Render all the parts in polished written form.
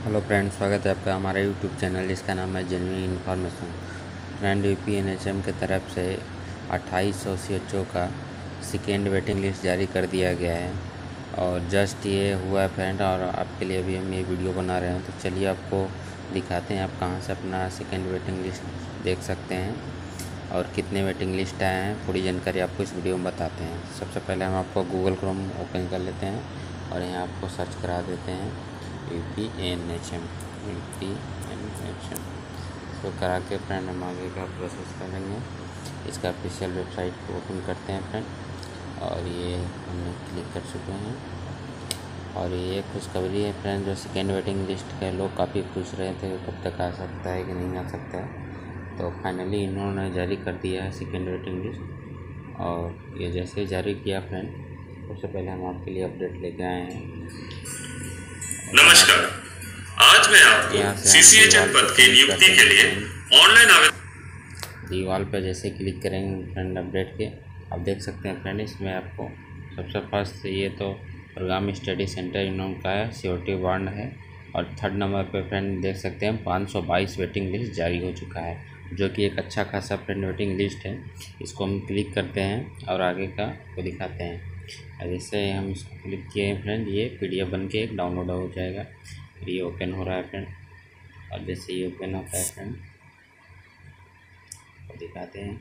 Hello friend, स्वागत है आपका हमारे यूट्यूब चैनल जिसका नाम है जेन्युइन इन्फॉर्मेशन। फ्रेंड, यूपीएनएचएम की तरफ से 2800 सीएचओ का सेकेंड वेटिंग लिस्ट जारी कर दिया गया है और जस्ट ये हुआ है फ्रेंड। और आपके लिए भी हम ये वीडियो बना रहे हैं, तो चलिए आपको दिखाते हैं आप कहाँ से अपना सेकेंड वेटिंग लिस्ट देख सकते हैं और कितने वेटिंग लिस्ट आए हैं। पूरी जानकारी आपको इस वीडियो में बताते हैं। सबसे पहले हम आपको गूगल क्रोम ओपन कर लेते हैं और यहाँ आपको सर्च करा देते हैं यूपीएनएचएम। इसको करा के फ्रेंड हम आगे का प्रोसेस करेंगे। इसका ऑफिशियल वेबसाइट को ओपन करते हैं फ्रेंड, और ये हमने क्लिक कर चुके हैं। और ये खुशखबरी है फ्रेंड, जो सेकेंड वेटिंग लिस्ट के लोग काफ़ी खुश रहे थे कब तक आ सकता है कि नहीं आ सकता है, तो फाइनली इन्होंने जारी कर दिया है सेकेंड वेटिंग लिस्ट। और ये जैसे ही जारी किया फ्रेंड, सबसे पहले हम आपके लिए अपडेट लेके आए हैं। नमस्कार, आज मैं आपको सीसीएचएम पद की नियुक्ति के लिए ऑनलाइन आवेदन दीवार पर जैसे क्लिक करेंगे फ्रेंड अपडेट के, आप देख सकते हैं फ्रेंड, इसमें आपको सबसे फर्स्ट ये तो प्रोग्राम स्टडी सेंटर इन्होंने का है, सिक्योरिटी वार्ड है। और थर्ड नंबर पे फ्रेंड देख सकते हैं 522 वेटिंग लिस्ट जारी हो चुका है, जो कि एक अच्छा खासा फ्रेंड वेटिंग लिस्ट है। इसको हम क्लिक करते हैं और आगे का को दिखाते हैं। जैसे हम इसको क्लिक किए हैं फ्रेंड, ये पीडीएफ बन के एक डाउनलोड हो जाएगा। ये ओपन हो रहा है फ्रेंड, और जैसे ये ओपन होता है फ्रेंड तो दिखाते हैं।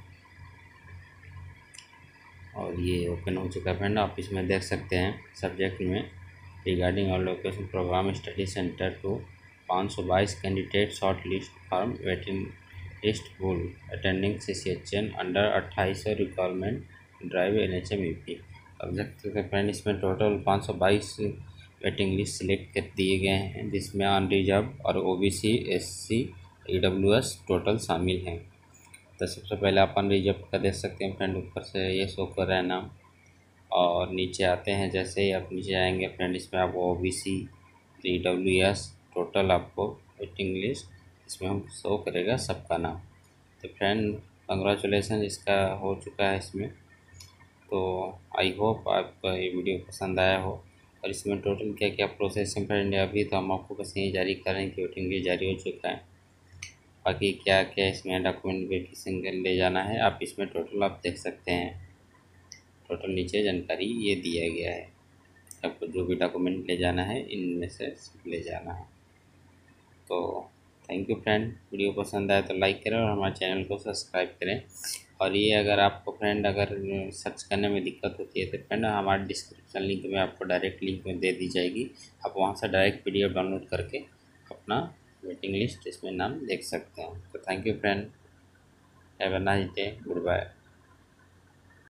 और ये ओपन हो चुका है फ्रेंड। आप इसमें देख सकते हैं सब्जेक्ट में रिगार्डिंग और location programme study centre to 522 candidate short list form waiting list full attending CCHN under 2800 requirement drive NHM UP. अब देख सकते हैं फ्रेंड, इसमें टोटल 522 वेटिंग लिस्ट सिलेक्ट कर दिए गए हैं, जिसमें अनरिजर्व और ओबीसी, एससी, ईडब्ल्यूएस टोटल शामिल हैं। तो सबसे पहले आप अनरिजर्व का देख सकते हैं फ्रेंड, ऊपर से ये शो कर रहा है नाम। और नीचे आते हैं, जैसे ही आप नीचे आएंगे फ्रेंड, इसमें आपको ओबीसी, ईडब्ल्यूएस टोटल आपको वेटिंग लिस्ट इसमें हम शो करेगा सबका नाम। तो फ्रेंड कंग्रेचुलेसन, इसका हो चुका है इसमें। तो आई होप आपको ये वीडियो पसंद आया हो। और इसमें टोटल क्या क्या प्रोसेस है फ्रेंड, अभी तो हम आपको बस यही जारी करें कि वेटिंग लिस्ट जारी हो चुका है। बाकी क्या क्या इसमें डॉक्यूमेंट वेरिफिकेशन के ले जाना है, आप इसमें टोटल आप देख सकते हैं। टोटल नीचे जानकारी ये दिया गया है, आपको जो भी डॉक्यूमेंट ले जाना है इनमें से ले जाना है। तो थैंक यू फ्रेंड, वीडियो पसंद आए तो लाइक करें और हमारे चैनल को सब्सक्राइब करें। और ये अगर आपको फ्रेंड अगर सर्च करने में दिक्कत होती है तो फ्रेंड हमारे डिस्क्रिप्शन लिंक में आपको डायरेक्ट लिंक में दे दी जाएगी। आप वहाँ से डायरेक्ट पीडीएफ डाउनलोड करके अपना वेटिंग लिस्ट इसमें नाम देख सकते हैं। तो thank you friend, have a nice day, good bye.